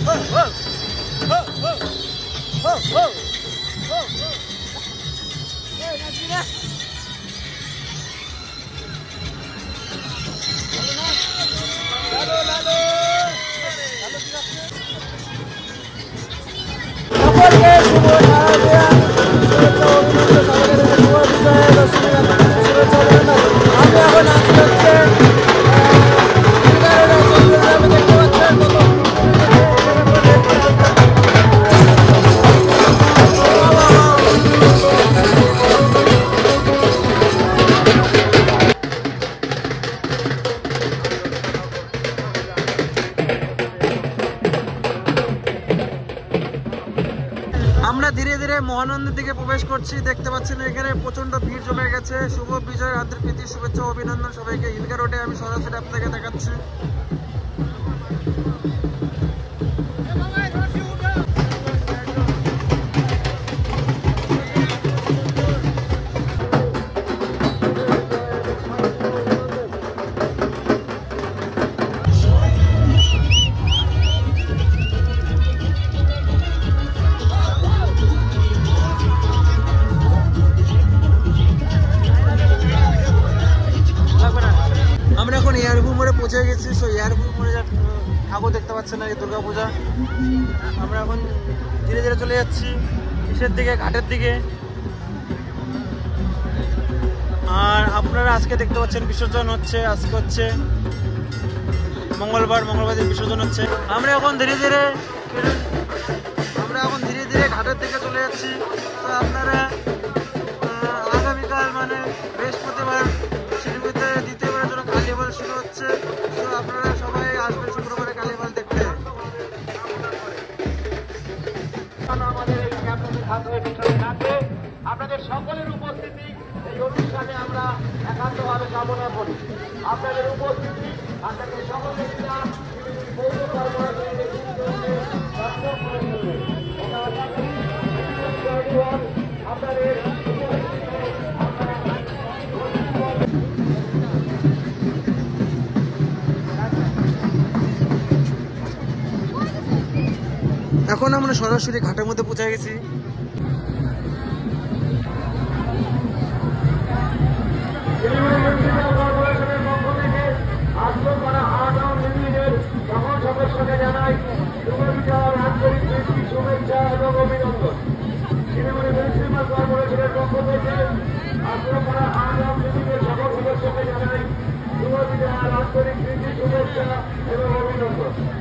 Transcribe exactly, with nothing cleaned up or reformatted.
আমরা ধীরে ধীরে মহানন্দের দিকে প্রবেশ করছি। দেখতে পাচ্ছেন এখানে প্রচন্ড ভিড় জমে গেছে। শুভ বিজয়ের আন্তরিক প্রীতি শুভেচ্ছা অভিনন্দন সবাইকে। ইলগা রোডে আমি সরাসরি আপনাকে দেখাচ্ছি। আমরা এখন এয়ারপোর্ট মোড়ে পৌঁছে গেছি। সো এয়ারপোর্ট মোড়ে ঠাকুর দেখতে পাচ্ছেন না, এই দুর্গা পূজা। আমরা এখন ধীরে ধীরে চলে যাচ্ছি কিসের দিকে, ঘাটের দিকে। আর আপনারা আজকে দেখতে পাচ্ছেন বিসর্জন হচ্ছে। আজকে হচ্ছে মঙ্গলবার, মঙ্গলবার দিন বিসর্জন হচ্ছে। আমরা এখন ধীরে ধীরে আমরা এখন ধীরে ধীরে ঘাটের দিকে চলে যাচ্ছি। তো আপনারা আগামীকাল মানে বৃহস্পতিবার শিলিগুড়িতে দ্বিতীয়বারের জন্য কালীবাল শুরু হচ্ছে। তো আপনারা সবাই আসবেন শুক্রবারে কালীবাল দেখতে। আপনাদের সকলের উপস্থিতি এই অনুষ্ঠানে আমরা একান্তভাবে কামনা করি। আপনাদের উপস্থিতি আপনাদের সকলের পৌর কর্পোরেশনের আপনাদের এখন আমরা সরাসরি ঘাটের মধ্যে পৌঁছে গেছি। সকল সদস্যকে জানাই শুভেচ্ছা, আন্তরিক প্রীতি, শুভেচ্ছা এবং অভিনন্দন। শিলিগুড়ি মিউনিসিপাল কর্পোরেশনের পক্ষ থেকে আশ্রমপাড়া আগাম লিমিটের সকল সদস্যকে জানাই শুভেচ্ছা, আন্তরিক প্রীতি, শুভেচ্ছা এবং অভিনন্দন।